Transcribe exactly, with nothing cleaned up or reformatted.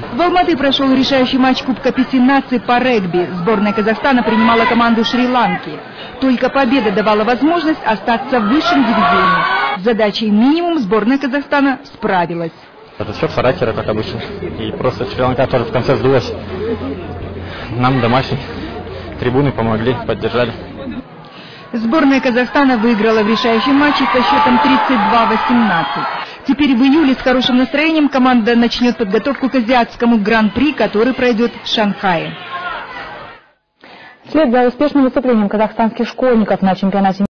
В Алматы прошел решающий матч Кубка Пяти наций по регби. Сборная Казахстана принимала команду Шри-Ланки. Только победа давала возможность остаться в высшем дивизионе. С задачей минимум сборная Казахстана справилась. Это счет характера, как обычно. И просто Шри-Ланка тоже в конце сдулась. Нам домашние трибуны помогли, поддержали. Сборная Казахстана выиграла в решающем матче со счетом тридцать два восемнадцать. Теперь в июле с хорошим настроением команда начнет подготовку к азиатскому гран-при, который пройдет в Шанхае. Вслед за успешным выступлением казахстанских школьников на чемпионате